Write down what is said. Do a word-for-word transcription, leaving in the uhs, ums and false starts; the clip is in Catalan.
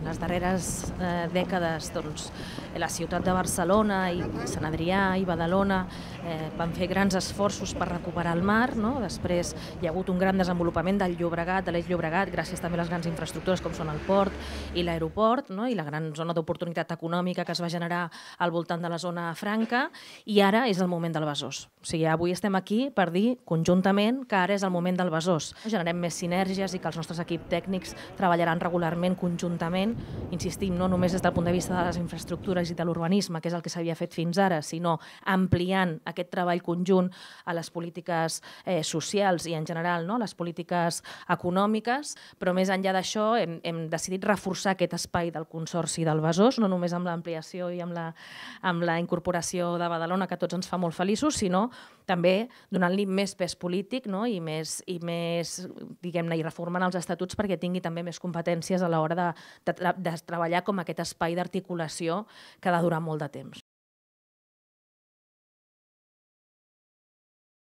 les darreres eh, dècades doncs, la ciutat de Barcelona i Sant Adrià i Badalona eh, van fer grans esforços per recuperar el mar, no? Després hi ha hagut un gran desenvolupament del Llobregat, de l'Eix Llobregat, gràcies també a les grans infraestructures com són el port i l'aeroport, no? I la gran zona d'oportunitat econòmica que es va generar al voltant de la zona franca, i ara és el moment del Besòs. O sigui, avui estem aquí per dir conjuntament que ara és el moment del Besòs. Generem més sinergies i que els nostres equips tècnics treballaran regularment, conjuntament, insistim, no només des del punt de vista de les infraestructures i de l'urbanisme, que és el que s'havia fet fins ara, sinó ampliant aquest treball conjunt a les polítiques eh, socials i en general no? les polítiques econòmiques, però més enllà d'això hem, hem decidit reforçar aquest espai del Consorci del Besòs, no només amb l'ampliació i amb la, amb la incorporació de Badalona, que a tots ens fa molt feliços, sinó també donant-li més pes polític no? i més, i més diguem-ne, i reformant els estatuts perquè tingui també més competències a l'hora de, de, de treballar com aquest espai d'articulació que ha de durar molt de temps.